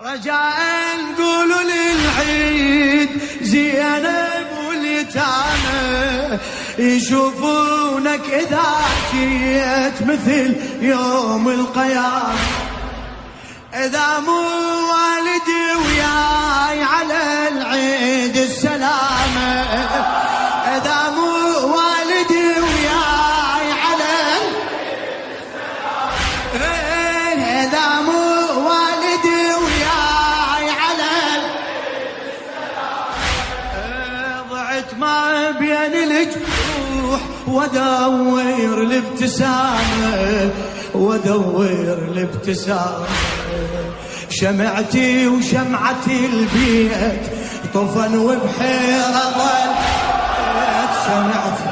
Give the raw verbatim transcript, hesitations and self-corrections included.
رجاء نقولوا للعيد زينب واليتامى يشوفونك إذا جيت مثل يوم القيامة. إذا مو والدي وياي على العيد السلامة، إذا مو والدي وياي على العيد السلامة، إذا مو والدي وياي على العيد السلامة، ضعت ما بين الجروح وادور الابتسامة، وادور الابتسامة. شمعتي وشمعتي البيت طفن وبحيرة ظلت، شمعتي